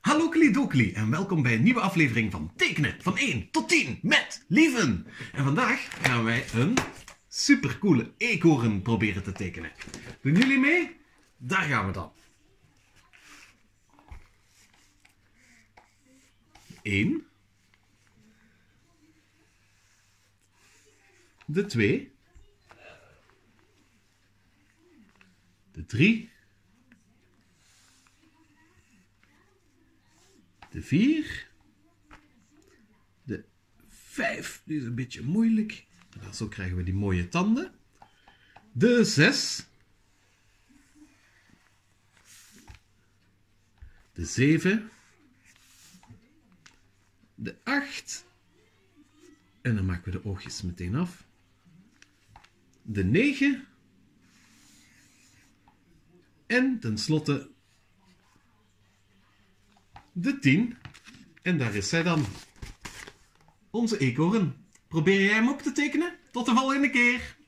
Hallo Dokli en welkom bij een nieuwe aflevering van Tekenen van 1 tot 10 met Lieven. En vandaag gaan wij een supercoole eekhoorn proberen te tekenen. Doen jullie mee? Daar gaan we dan. 1. De 2. De 3. De 4. De 5. Die is een beetje moeilijk. Zo krijgen we die mooie tanden. De 6. De 7. De 8. En dan maken we de oogjes meteen af. De 9. En tenslotte de 10. En daar is zij dan. Onze eekhoorn. Probeer jij hem ook te tekenen? Tot de volgende keer.